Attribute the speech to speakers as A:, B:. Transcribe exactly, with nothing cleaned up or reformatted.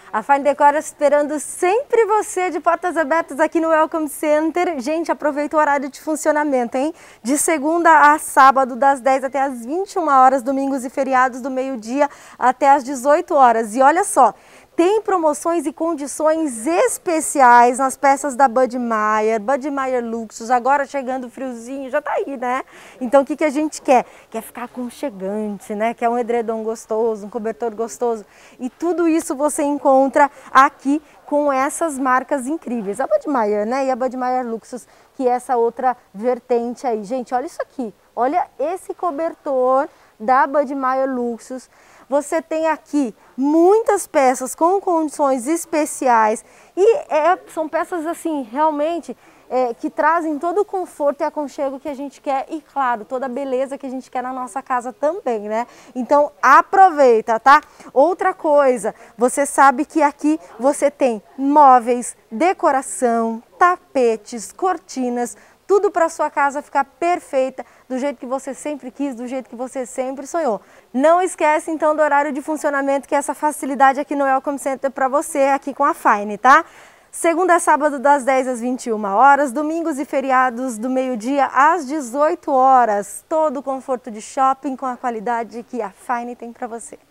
A: A Fine Decor esperando sempre você de portas abertas aqui no Welcome Center. Gente, aproveita o horário de funcionamento, hein? De segunda a sábado, das dez até as vinte e uma horas, domingos e feriados do meio-dia até as dezoito horas. E olha só, tem promoções e condições especiais nas peças da Budmeier, Budmeier Luxus, agora chegando o friozinho, já tá aí, né? Então o que, que a gente quer? Quer ficar aconchegante, né? Quer um edredom gostoso, um cobertor gostoso. E tudo isso você encontra aqui com essas marcas incríveis. A Budmeier, né? E a Budmeier Luxus, que é essa outra vertente aí. Gente, olha isso aqui. Olha esse cobertor da Budmeier Luxus. Você tem aqui muitas peças com condições especiais e é, são peças assim realmente é, que trazem todo o conforto e aconchego que a gente quer e claro, toda a beleza que a gente quer na nossa casa também, né? Então aproveita, tá? Outra coisa, você sabe que aqui você tem móveis, decoração, tapetes, cortinas, tudo para sua casa ficar perfeita, do jeito que você sempre quis, do jeito que você sempre sonhou. Não esquece então do horário de funcionamento, que é essa facilidade aqui no Welcome Center para você, aqui com a Fine, tá? Segunda a sábado das dez às vinte e uma horas, domingos e feriados do meio-dia às dezoito horas. Todo o conforto de shopping com a qualidade que a Fine tem para você.